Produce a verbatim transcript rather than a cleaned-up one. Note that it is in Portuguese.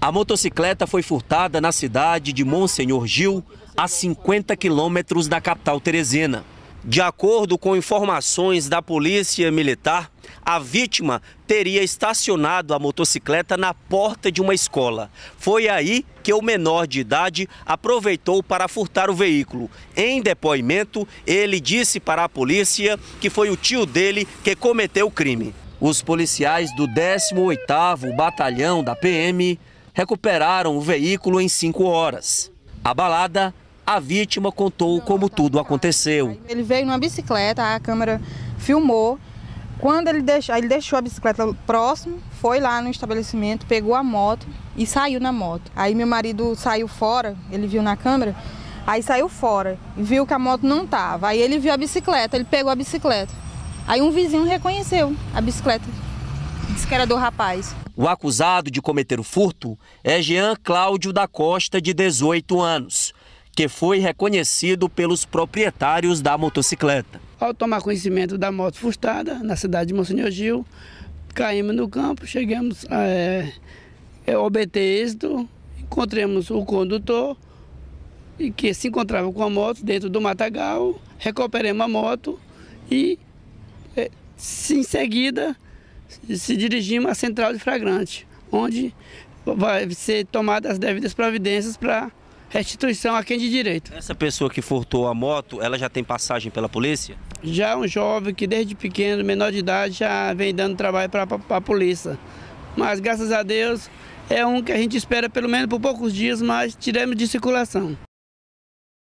A motocicleta foi furtada na cidade de Monsenhor Gil, a cinquenta quilômetros da capital teresina. De acordo com informações da Polícia Militar, a vítima teria estacionado a motocicleta na porta de uma escola. Foi aí que o menor de idade aproveitou para furtar o veículo. Em depoimento, ele disse para a polícia que foi o tio dele que cometeu o crime. Os policiais do décimo oitavo Batalhão da P M recuperaram o veículo em cinco horas. Abalada, a vítima contou como tudo aconteceu. Ele veio numa bicicleta, a câmera filmou. Quando ele deixou, ele deixou a bicicleta próximo, foi lá no estabelecimento, pegou a moto e saiu na moto. Aí meu marido saiu fora, ele viu na câmera, aí saiu fora e viu que a moto não estava. Aí ele viu a bicicleta, ele pegou a bicicleta. Aí um vizinho reconheceu a bicicleta, disse que era do rapaz. O acusado de cometer o furto é Jean Cláudio da Costa, de dezoito anos, que foi reconhecido pelos proprietários da motocicleta. Ao tomar conhecimento da moto furtada na cidade de Monsenhor Gil, caímos no campo, chegamos a é, é, obter êxito, encontramos o condutor e que se encontrava com a moto dentro do matagal, recuperamos a moto e é, em seguida se dirigimos à central de flagrante, onde vai ser tomadas as devidas providências para restituição a quem de direito. Essa pessoa que furtou a moto, ela já tem passagem pela polícia? Já um jovem que desde pequeno, menor de idade, já vem dando trabalho para a polícia. Mas graças a Deus é um que a gente espera pelo menos por poucos dias, mas tiramos de circulação.